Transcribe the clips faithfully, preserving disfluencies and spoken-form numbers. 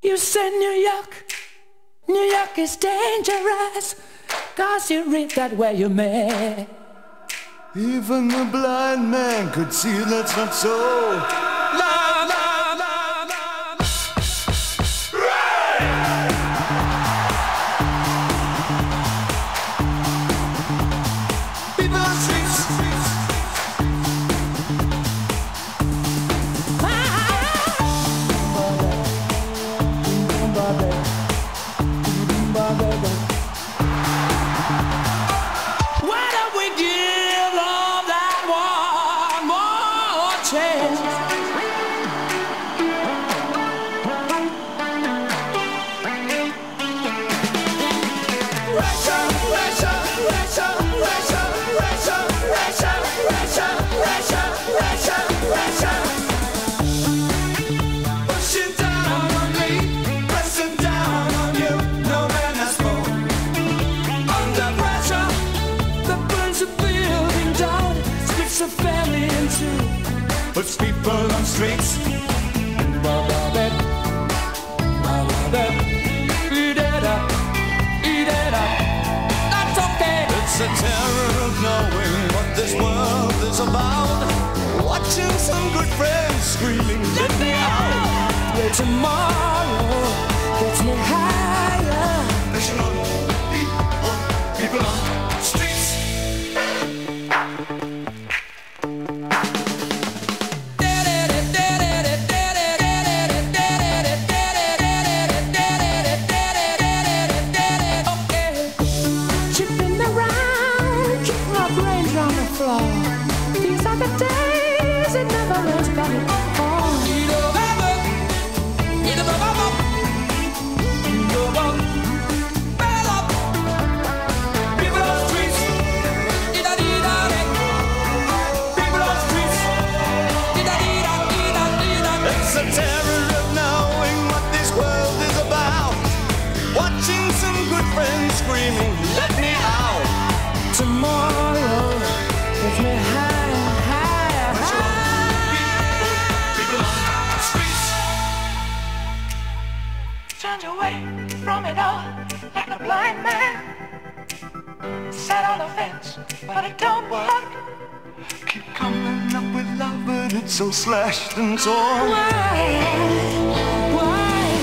You said New York, New York is dangerous, 'cause you read that where you may. Even the blind man could see that's not so. La, la, la, la, la. People on streets. Why don't we give love that one more chance? Russia, Russia, Russia, Russia, Russia, Russia, Russia, Russia, Russia, Russia. Pushing down on me, pressing down on you, no man has more. Under pressure that burns a building down, splits a family in two, puts people on streets. Ba-ba-ba, ba-ba-ba, eat it up, eat it up. That's okay. It's a terror of knowing what this world is about. Watching some good friends screaming, let me out. Where tomorrow gets me higher. Pressure on people, people on streets. Chipping around, keep my brains on the floor. These are the days it never rains but it falls. People on streets. People on streets. It's a terror of knowing what this world is about. Watching some good friends screaming, let me out. Tomorrow gets me higher, higher, higher. People on streets. Turned away from it all like a blind man. Sat on the fence, but it don't work. Keep coming up with love, but it's so slashed and torn. Why? Why?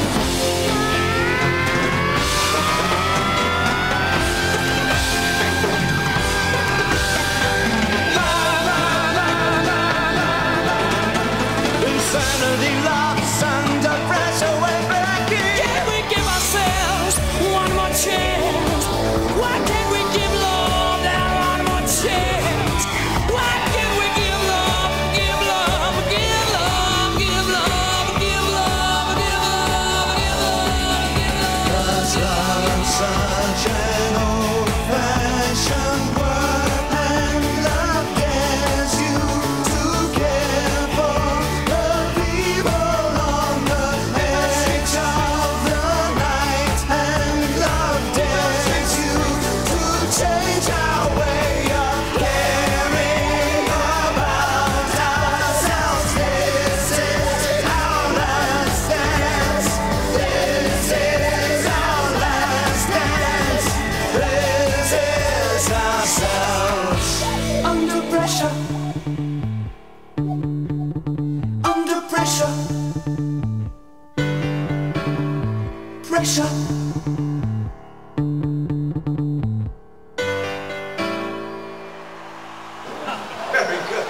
Insanity locks under pressure when breaking. Can't we give ourselves one more chance? Why can't we give love that one more chance? Why can't we give love, give love, give love, give love, give love, give love, give love, give love? Cause love is such an old-fashioned word, and love dares you to care for the people on the edge of the night, and love dares you to change our way of caring about ourselves. This is our last dance. This is our last dance. This is ourselves. Under pressure, Under pressure. Pressure. Very good.